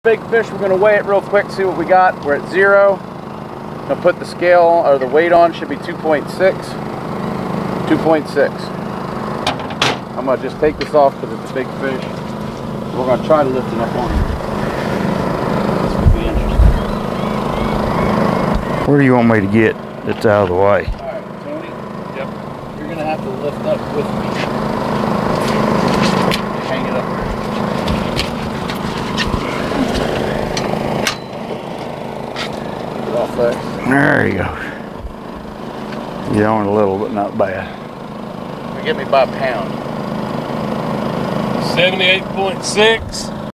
Big fish, we're gonna weigh it real quick, see what we got. We're at 0. I'll put the scale or the weight on, should be 2.6. 2.6. I'm gonna just take this off because it's a big fish. We're gonna try to lift it up on it. This could be interesting. Where do you want me to get? It's out of the way. Alright, Tony. Yep. You're gonna have to lift up with me. Hang it up there. Keep it off there. There you go. You're on a little, but not bad. Get me by a pound. 78.6.